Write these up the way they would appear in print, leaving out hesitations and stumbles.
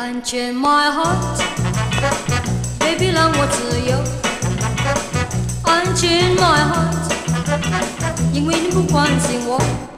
安全 my heart， baby 让我自由。安全 my heart， 因为你不关心我。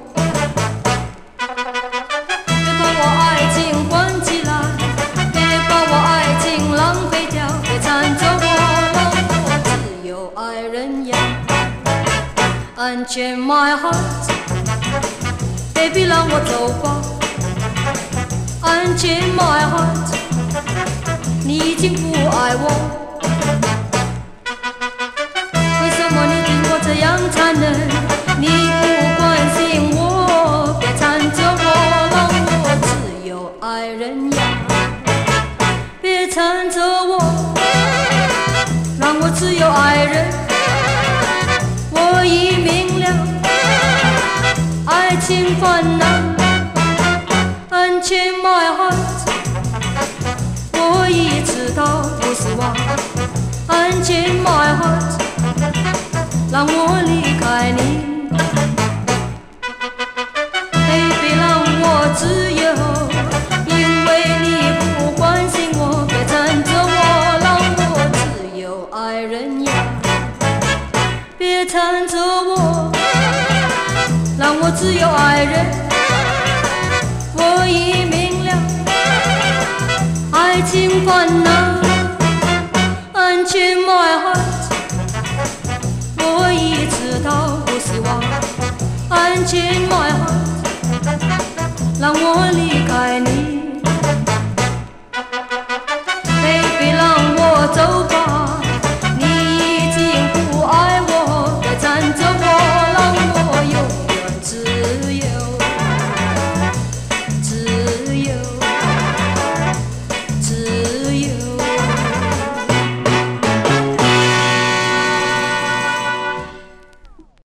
别把我爱情关起来，别把我爱情浪费掉，别缠着我，让我自由爱人呀。安全 my heart， baby 让我走吧。安全 my heart， 你已经不爱我。为什么你对我这样残忍？你不关心我，别缠着我，让我自由爱人呀。别缠着我，让我自由爱人。我已明了，爱情烦恼。安全 my heart， 我已知道不是我。安全 my heart， 让我离开你。Baby 让我自由，因为你不关心我，别缠着我，让我自由爱人呀。别缠着我，让我自由爱人。我已明了，爱情烦恼。安全 my heart， 我已知道不是我。安全 my heart。